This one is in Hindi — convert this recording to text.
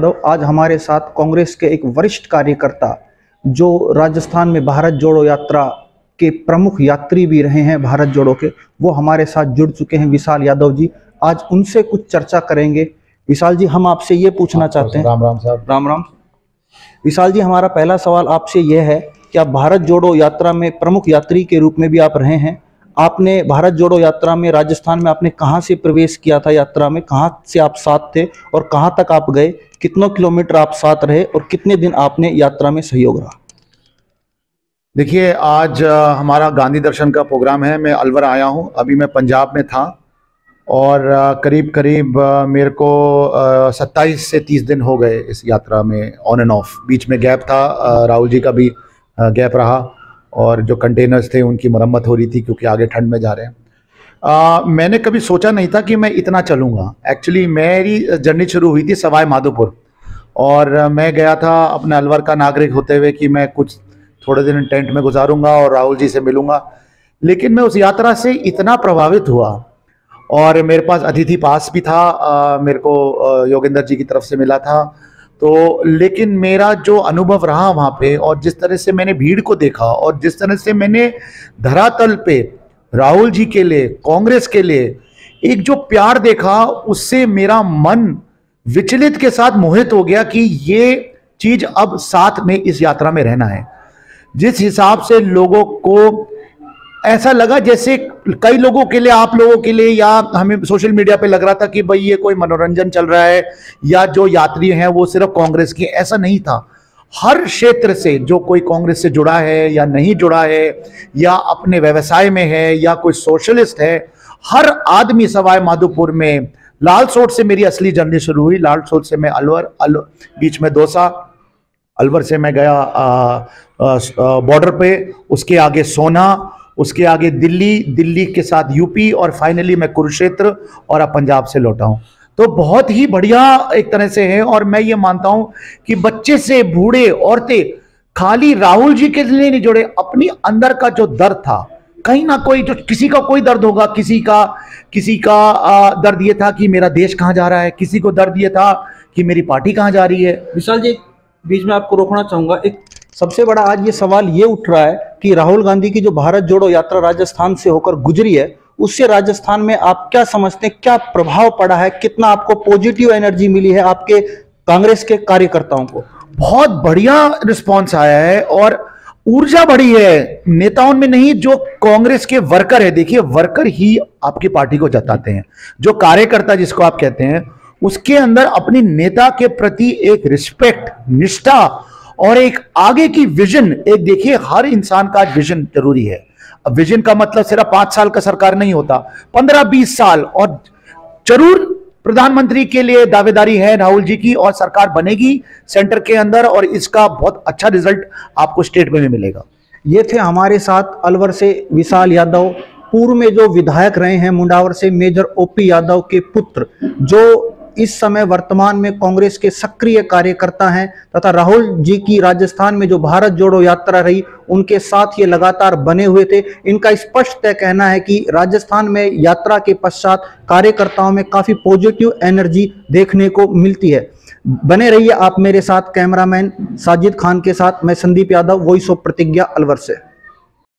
यादव। आज हमारे साथ कांग्रेस के एक वरिष्ठ कार्यकर्ता जो राजस्थान में भारत जोड़ो यात्रा के प्रमुख यात्री भी रहे हैं, भारत जोड़ो के, वो हमारे साथ जुड़ चुके हैं, विशाल यादव जी। आज उनसे कुछ चर्चा करेंगे। विशाल जी, हम आपसे ये पूछना चाहते हैं। राम राम साहब। राम राम। विशाल जी, हमारा पहला सवाल आपसे यह है कि आप भारत जोड़ो यात्रा में प्रमुख यात्री के रूप में भी आप रहे हैं। आपने भारत जोड़ो यात्रा में राजस्थान में आपने कहां से प्रवेश किया था, यात्रा में कहां से आप साथ थे और कहां तक आप गए, कितनों किलोमीटर आप साथ रहे और कितने दिन आपने यात्रा में सहयोग रहा? देखिए, आज हमारा गांधी दर्शन का प्रोग्राम है। मैं अलवर आया हूं, अभी मैं पंजाब में था और करीब करीब मेरे को 27 से 30 दिन हो गए इस यात्रा में, ऑन एंड ऑफ। बीच में गैप था, राहुल जी का भी गैप रहा और जो कंटेनर्स थे उनकी मरम्मत हो रही थी क्योंकि आगे ठंड में जा रहे हैं। मैंने कभी सोचा नहीं था कि मैं इतना चलूँगा। एक्चुअली मेरी जर्नी शुरू हुई थी सवाई माधोपुर और मैं गया था अपने अलवर का नागरिक होते हुए कि मैं कुछ थोड़े दिन टेंट में गुजारूंगा और राहुल जी से मिलूंगा। लेकिन मैं उस यात्रा से इतना प्रभावित हुआ और मेरे पास अतिथि पास भी था, मेरे को योगेंद्र जी की तरफ से मिला था। तो लेकिन मेरा जो अनुभव रहा वहाँ पे और जिस तरह से मैंने भीड़ को देखा और जिस तरह से मैंने धरातल पे राहुल जी के लिए, कांग्रेस के लिए एक जो प्यार देखा, उससे मेरा मन विचलित के साथ मोहित हो गया कि ये चीज अब साथ में इस यात्रा में रहना है। जिस हिसाब से लोगों को ऐसा लगा जैसे कई लोगों के लिए, आप लोगों के लिए या हमें सोशल मीडिया पे लग रहा था कि भाई ये कोई मनोरंजन चल रहा है या जो यात्री हैं वो सिर्फ कांग्रेस के, ऐसा नहीं था। हर क्षेत्र से जो कोई कांग्रेस से जुड़ा है या नहीं जुड़ा है या अपने व्यवसाय में है या कोई सोशलिस्ट है, हर आदमी सवाई माधोपुर में। लालसोट से मेरी असली जर्नी शुरू हुई। लालसोट से मैं अलवर, बीच में दौसा, अलवर से मैं गया बॉर्डर पे, उसके आगे सोना, उसके आगे दिल्ली, दिल्ली के साथ यूपी और फाइनली मैं कुरुक्षेत्र और अब पंजाब से लौटा हूं। तो बहुत ही बढ़िया एक तरह से है और मैं ये मानता हूं कि बच्चे से बूढ़े, औरतें खाली राहुल जी के लिए नहीं जुड़े, अपनी अंदर का जो दर्द था, कहीं ना कोई, जो किसी का कोई दर्द होगा, किसी का दर्द ये था कि मेरा देश कहां जा रहा है, किसी को दर्द ये था कि मेरी पार्टी कहां जा रही है। विशाल जी, बीच में आपको रोकना चाहूंगा। एक सबसे बड़ा आज ये सवाल ये उठ रहा है कि राहुल गांधी की जो भारत जोड़ो यात्रा राजस्थान से होकर गुजरी है, उससे राजस्थान में आप क्या समझते हैं, क्या प्रभाव पड़ा है, कितना आपको पॉजिटिव एनर्जी मिली है आपके कांग्रेस के कार्यकर्ताओं को? बहुत बढ़िया रिस्पॉन्स आया है और ऊर्जा बढ़ी है नेताओं में, नहीं जो कांग्रेस के वर्कर है। देखिए, वर्कर ही आपकी पार्टी को जताते हैं। जो कार्यकर्ता जिसको आप कहते हैं, उसके अंदर अपनी नेता के प्रति एक रिस्पेक्ट, निष्ठा और एक आगे की विजन। एक देखिए, हर इंसान का विजन जरूरी है। अब विजन का मतलब सिर्फ 5 साल का सरकार नहीं होता, 15-20 साल। और जरूर प्रधानमंत्री के लिए दावेदारी है राहुल जी की और सरकार बनेगी सेंटर के अंदर और इसका बहुत अच्छा रिजल्ट आपको स्टेट में भी मिलेगा। ये थे हमारे साथ अलवर से विशाल यादव, पूर्व में जो विधायक रहे हैं मुंडावर से, मेजर ओपी यादव के पुत्र, जो इस समय वर्तमान में कांग्रेस के सक्रिय कार्यकर्ता हैं तथा राहुल जी की राजस्थान में जो भारत जोड़ो यात्रा रही उनके साथ ये लगातार बने हुए थे। इनका स्पष्ट तय कहना है कि राजस्थान में यात्रा के पश्चात कार्यकर्ताओं में काफी पॉजिटिव एनर्जी देखने को मिलती है। बने रहिए आप मेरे साथ। कैमरामैन साजिद खान के साथ मैं संदीप यादव, वॉइस ऑफ प्रतिज्ञा, अलवर से।